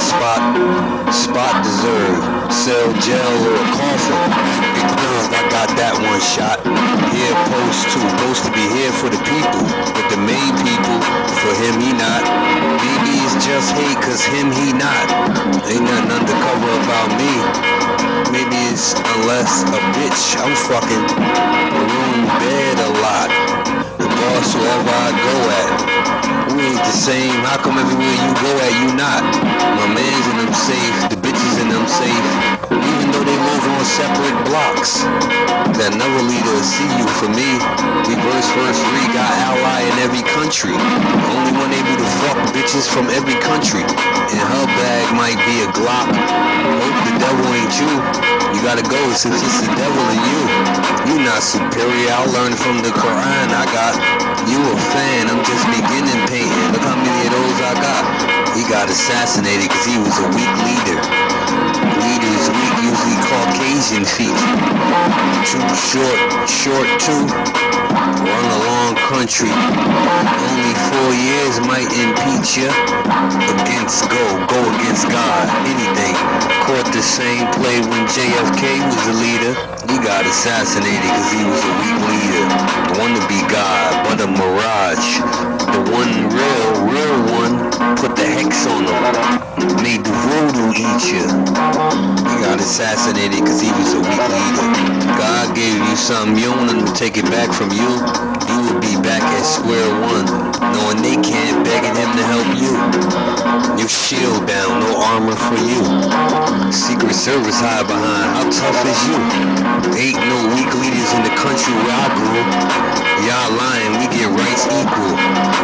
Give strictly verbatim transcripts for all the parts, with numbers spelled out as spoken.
spot, spot deserved. Cell, jail, or a coffin. Big love, I got that one shot. Here, post two, supposed to be here for the people, but the main people, for him he not. Maybe it's just hate, cause him he not. Ain't nothing undercover about me. Maybe it's unless a bitch I'm fucking. The room bed a lot. The boss wherever I go at. We ain't the same. How come everywhere you go at you not? My mans and them safe. The bitches and them safe. Even though they live on separate blocks. That never leader see you. For me, we verse first three got ally in every country. Only one able to fuck bitches from every country. And her bag might be a Glock. Hope the devil ain't you. You gotta go since it's the devil in you. You not superior. I learned from the Quran. I got you a fan. I'm just beginning painting. Look how many of those I got. He got assassinated because he was a weak leader. Leaders weak, usually Caucasian feet. Too short, short too. Run a long country. Only four years might impeach ya. Against go, go against God. Anything. Caught the same play when J F K was the leader. He got assassinated because he was a weak leader. The one to be God, but a mirage. The one real, real one put the hex on him. Made the voodoo eat you. He got assassinated because he was a weak leader. God gave you something, you don't want him to take it back from you. You would be back at square one, knowing they can't, begging him to help you. Your shield down, no armor for you. Secret Service hide behind, how tough is you? Ain't no weak leaders in the country where I grew. Y'all lying, we get rights equal.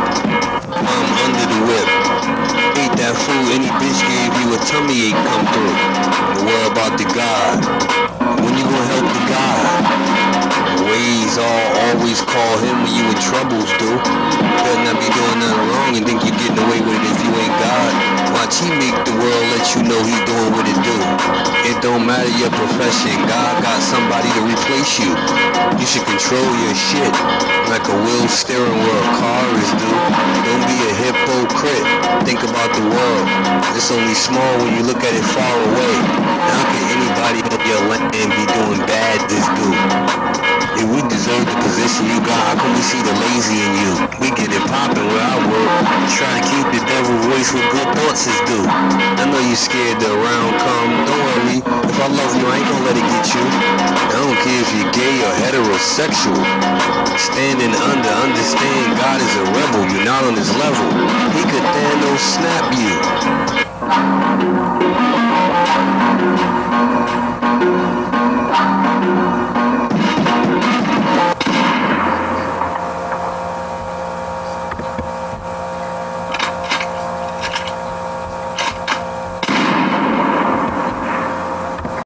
I'm under the whip. Ate that food, any bitch gave you a tummy ache come through. Don't worry about the God. When you gonna help the God? Ways all always call him when you in troubles, dude. Better not be doing nothing wrong and think you're getting away with it if you ain't God. Watch he make the world let you know he doing what it do. It don't matter your profession, God got somebody to replace you. You should control your shit like a wheel steering wheel car is do. Don't be a hypocrite. Think about the world. It's only small when you look at it far away. How can anybody up your land be doing bad this dude? If we deserve the position you got, how can we see the lazy in you? We get it poppin' where I work. Try to keep the devil voice with good thoughts is due. I know you scared the round come. Don't worry, if I love you, I ain't gonna let it get you. I don't care if you're gay or heterosexual. Standing under, understand God is a rebel. You're not on his level. He could Thanos snap you.